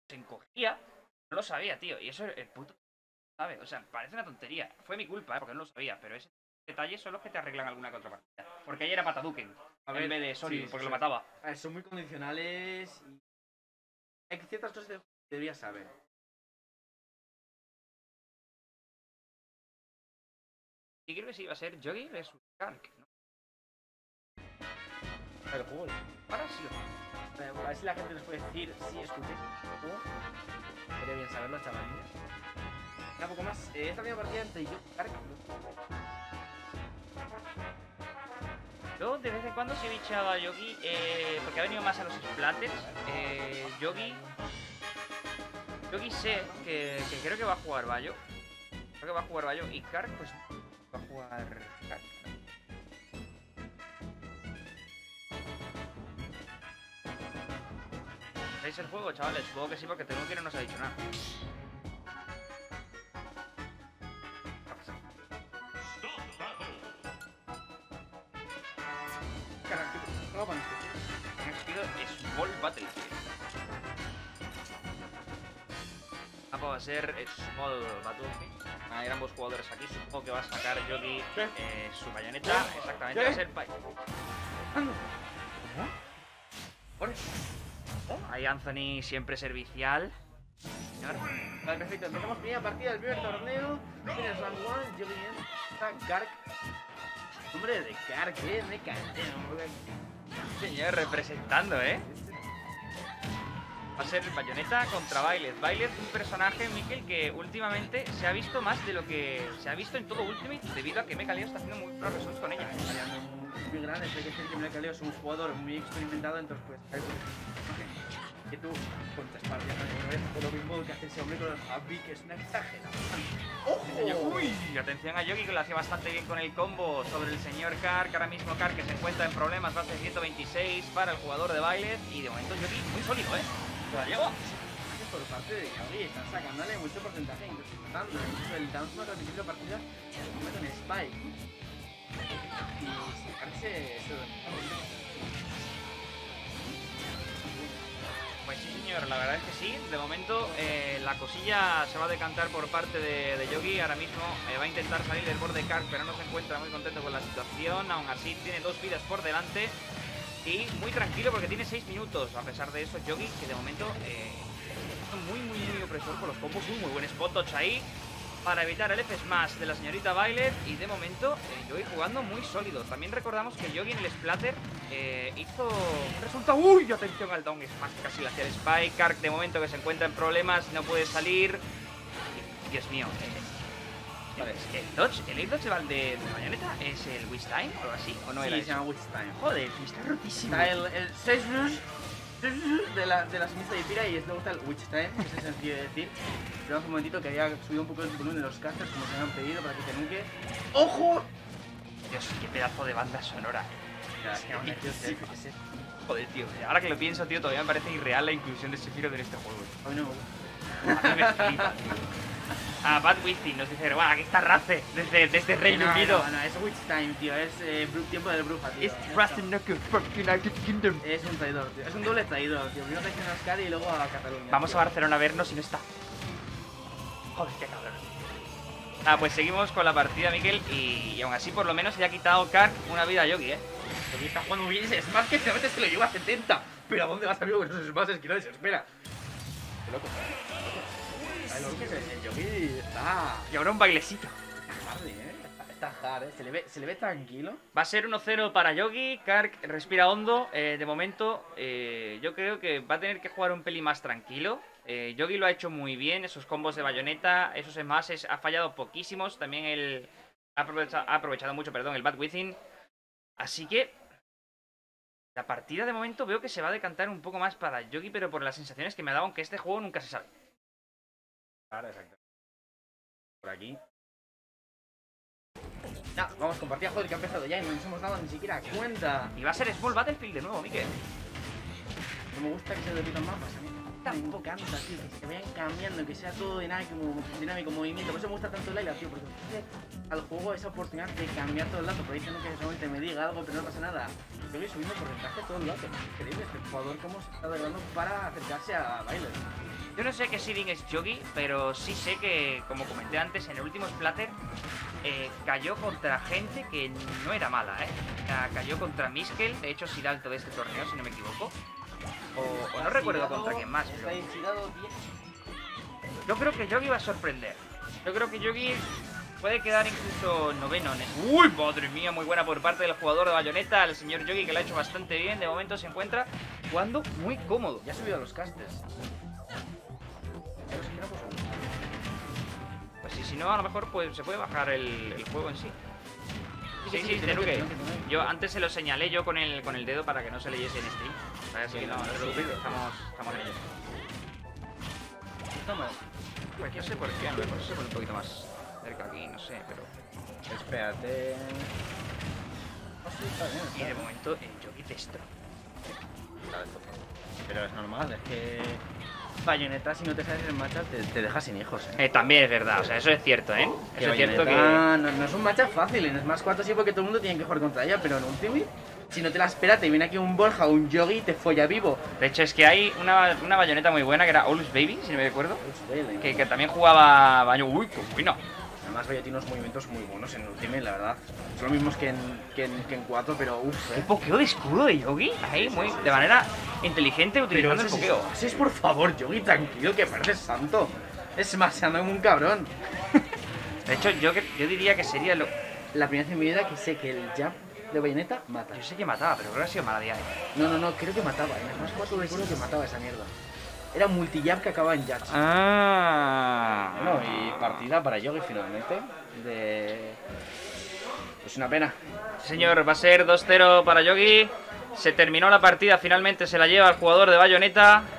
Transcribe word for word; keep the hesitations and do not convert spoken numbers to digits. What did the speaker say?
se encogía, no lo sabía, tío. Y eso el puto sabe. O sea, parece una tontería. Fue mi culpa, ¿eh? Porque no lo sabía. Pero ese detalles son los que te arreglan alguna que otra partida. Porque ayer era Pataduken. A ver, en vez de Sorry, sí, porque sí, lo mataba. A ver, son muy condicionales y... hay ciertas cosas que deberías saber. Y creo que sí iba a ser Yogi versus Kark, ¿no? El juego. Ahora sí lo A ver si la gente nos puede decir si escucháis el juego. Sería bien saberlo, chavalines. Un poco más. Eh, esta primera partida entre yo y Kark. Yo de vez en cuando sí he bichado a Yogi, eh, porque ha venido más a los splatters. Eh, Yogi. Yogi sé que, que creo que va a jugar Bayo. Creo que va a jugar Bayo. Y Kark, pues va a jugar Kark. ¿Veis el juego, chavales? Supongo que sí, porque tengo que no nos ha dicho nada. Small Battlefield. Ah, va a ser Small Battlefield. Hay ambos jugadores aquí. Supongo que va a sacar Yogi eh, su bayoneta. Exactamente, va a ser Pai. Ahí Anthony siempre servicial. Señor. Vale, perfecto. Empezamos primera partida del primer torneo. Tienes Round uno, Yogi está Kark. Hombre de Kark, eh, me cae. Señor, representando, ¿eh? Va a ser Bayonetta contra Byleth. Byleth, un personaje, Mikel, que últimamente se ha visto más de lo que se ha visto en todo Ultimate, debido a que Mecha Leo está haciendo muy progresos con ella. Muy grande, hay que decir que Mecha Leo es un jugador muy experimentado, entonces pues... que tú contas partidas con lo mismo que hace ese hombre con los Happy, que es una exageración. ¡Ojo! Uy, atención a Yogi, que lo hacía bastante bien con el combo sobre el señor Kark. Ahora mismo Kark, que se encuentra en problemas, base ciento veintiséis para el jugador de Byleth. Y de momento Yogi muy sólido, ¿eh? ¿Lo llevo? Por parte de Yogi, están sacándole mucho porcentaje, incluso matando. Incluso el Dance no ha transmitido la partida con Spike. Y sacarse eso. Pues sí, señor, la verdad es que sí. De momento eh, la cosilla se va a decantar por parte de, de Yogi. Ahora mismo eh, va a intentar salir del borde de Kark, pero no se encuentra muy contento con la situación. Aún así tiene dos vidas por delante y muy tranquilo porque tiene seis minutos. A pesar de eso, Yogi, que de momento eh, está muy, muy, muy opresor con los combos. Un muy buen spot touch ahí para evitar el F smash de la señorita Byleth. Y de momento eh, Yogi jugando muy sólido. También recordamos que Yogi en el splatter eh, hizo un resultado. ¡Uy! Atención al down smash, casi le hacía el Spike. Kark de momento que se encuentra en problemas, no puede salir. Y, Dios mío, eh, vale, es que el dodge, el air dodge de, de Bayonetta es el Witch Time o algo así, ¿o no sí, era se eso? llama Witch Time. Joder, está rotísimo. Está el, el seis de la, de la sinistra y Pira, y luego está el Witch Time, que es sencillo de decir. Pero hace un momentito que había subido un poco el volumen de los casters, como se me han pedido, para que se nuque. ¡Ojo! Dios, qué pedazo de banda sonora. Ya, es que aún hay que ser. Joder, tío, ahora que lo pienso, tío, todavía me parece irreal la inclusión de Sephiroth en este juego. A mí no me A gusta. mí me flipa, tío. Ah, Bad Within nos dice, guau, aquí está Raze, desde, desde Reino no, Unido. No, no, es Witch Time, tío, es eh, tiempo del bruja, tío. Es Raze United Kingdom. Es un traidor, tío, es un doble traidor, tío. Primero traiciona a Euskadi y luego a Cataluña. Vamos tío. a Barcelona a vernos y no está. Joder, qué cabrón. Ah, pues seguimos con la partida, Mikel, y, y aún así por lo menos le ha quitado Kark una vida a Yogi, ¿eh? Yogi está jugando muy bien, es más que realmente se lo lleva a setenta. Pero ¿a dónde vas, amigo? Con esos smashes que no desespera. Qué loco. Ay, lo que es el Yogi está... Y ahora un bailecito. Está hard, ¿eh? Está hard, ¿eh? Se le ve, se le ve tranquilo. Va a ser uno cero para Yogi. Kark respira hondo. Eh, de momento, eh, yo creo que va a tener que jugar un pelín más tranquilo. Eh, Yogi lo ha hecho muy bien. Esos combos de Bayonetta, esos smashes, ha fallado poquísimos. También él ha aprovechado, ha aprovechado mucho, perdón, el Bad Within. Así que la partida de momento veo que se va a decantar un poco más para Yogi, pero por las sensaciones que me ha dado, aunque este juego nunca se sabe. Claro, exacto. Por aquí. No, vamos con partida, joder, que ha empezado ya y no nos hemos dado ni siquiera cuenta. Y va a ser Small Battlefield de nuevo, Mikel. No me gusta que se repitan mapas, a mí tampoco canta, tío, que se vayan cambiando, que sea todo dinámico, dinámico movimiento. Por eso me gusta tanto Layla, tío, porque ofrece al juego esa oportunidad de cambiar todo el rato. Por ahí tengo que solamente me diga algo, pero no pasa nada. Yo voy subiendo porcentaje todo el rato. Increíble este jugador cómo se está dando para acercarse a Byleth. Yo no sé qué seeding es Yogi, pero sí sé que, como comenté antes, en el último Splatter eh, cayó contra gente que no era mala, ¿eh? O sea, cayó contra Miskel, de hecho Sidalto de este torneo, si no me equivoco. O, o no recuerdo contra quién más, pero... Yo creo que Yogi va a sorprender. Yo creo que Yogi puede quedar incluso noveno en este... ¡Uy, madre mía! Muy buena por parte del jugador de Bayonetta, el señor Yogi, que lo ha hecho bastante bien. De momento se encuentra jugando muy cómodo. Ya ha subido a los casters. Pues sí, si no, a lo mejor pues, se puede bajar el, el juego en sí. Sí, sí, sí, sí, Teruke. Yo antes se lo señalé yo con el, con el dedo para que no se leyese en stream. O sea, así que no, no te preocupes, estamos, estamos en ello. Toma. Pues no sé por qué, a lo mejor se pone un poquito más cerca aquí, no sé, pero... Espérate. Y de momento el Yogi destro. Pero es normal, es que... Bayonetta, si no te sabes el matchup, te, te deja sin hijos, ¿eh? Eh, también es verdad, o sea, eso es cierto, ¿eh? Que Eso es cierto que... no, no es un matchup fácil, en Smash cuatro sí porque todo el mundo tiene que jugar contra ella, pero en Ultimate, si no te la esperas, te viene aquí un Borja o un Yogi y te folla vivo. De hecho, es que hay una, una Bayonetta muy buena que era Always Baby, si no me acuerdo. Que, que también jugaba Bayo... Uy, qué buena. Además, Bayo tiene unos movimientos muy buenos en Ultimate, la verdad. Son los mismos que en, que en, que en cuatro, pero uff, Un eh. pokeo de escudo de Yogi, ahí, muy, de manera inteligente utilizando el pokeo. Así es, por favor, Yogi, tranquilo, que pareces santo. Es maseando como un cabrón. De hecho, yo, que, yo diría que sería lo... La primera vez en mi vida que sé que el jab de Bayonetta mata. Yo sé que mataba, pero creo que ha sido mala día, ¿eh? No, no, no, creo que mataba. En Smash cuatro recuerdo que mataba esa mierda. Era multi-jab que acababa en judge. Ah. Bueno, y partida para Yogi finalmente. De... Es una pena. Señor, va a ser dos cero para Yogi. Se terminó la partida, finalmente se la lleva el jugador de Bayonetta.